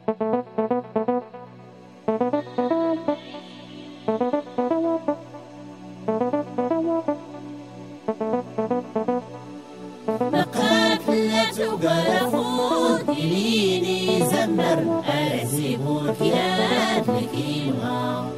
إليني زمر أرزبوك يا لكيمها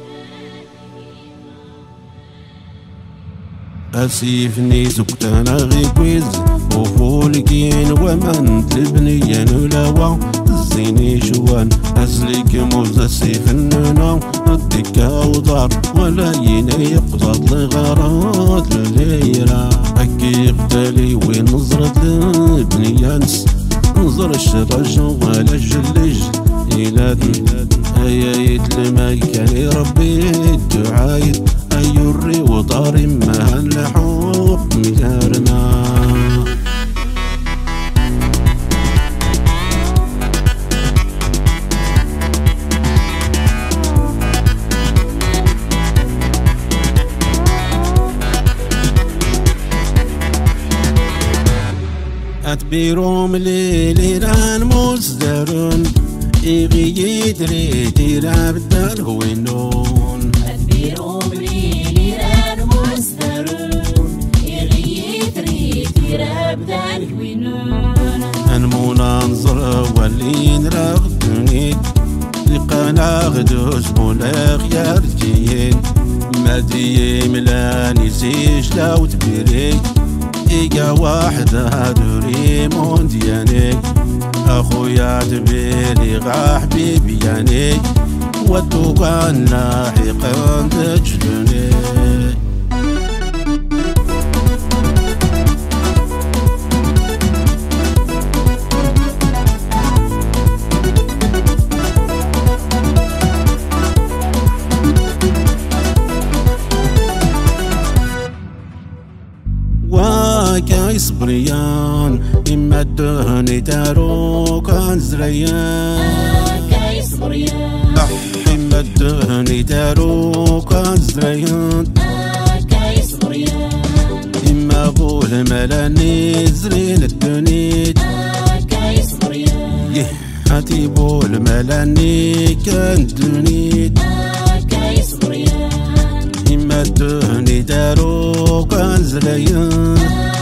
أسيفني سكتانا غي كويز وفولكين ومن تلبني نلوى الزيني شوان أسلك موز السيف النونا الدكا وضار ولا يني قصد لغارات لليرا أكي اغتالي وين نظرت لبني ينس نظر الشرج ولا الجلج إلادن أيايت لما كان ربي الدعايد أيوري وطاري ما هالحوق مجارنا أتبيروم ليلان مصدرون إغي يدري رابدر وينون أتبيروم ليلان مصدرون إغي يدري رابدر وينون أنمونا نظر ولين رغدني لقنا غدوش بولاغ يرجين مادي ملاني زيج لو تبيري إيجا واحدة دوري موندياني أخويا تبيلي غا حبيبي ياني ودوكا لاحقا تجدني كايس بريان إما الدهني دارو كان زريان كايس بريان إما الدهني دارو كان زريان كايس بريان إما أبو الملاني زرين الدنيت كايس بريان يحاتي بو الملاني كان دنيت كايس بريان إما الدهني دارو كان زريان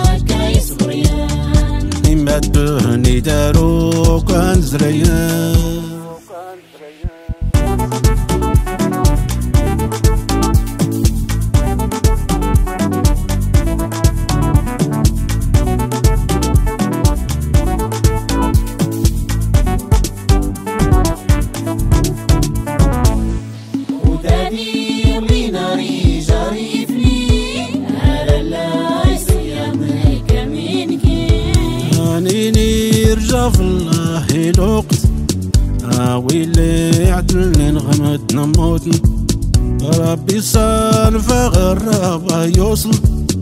إما الدهني دارو كان زريان ودادي وليناري جاريفني على اللايس يا ملك منكي هانيني رجع في الله الوقت ويلي عدلني نغمت نموتن ربي صان فغرب يوصل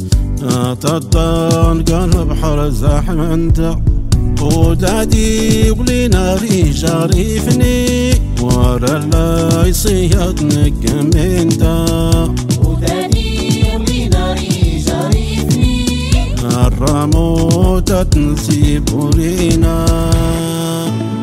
تطان قلب بحر زاحم انت ودادي وليناري جاريفني ورا الله يصيد نقم انت ودادي وليناري جاريفني الرموت تنسيب ورينا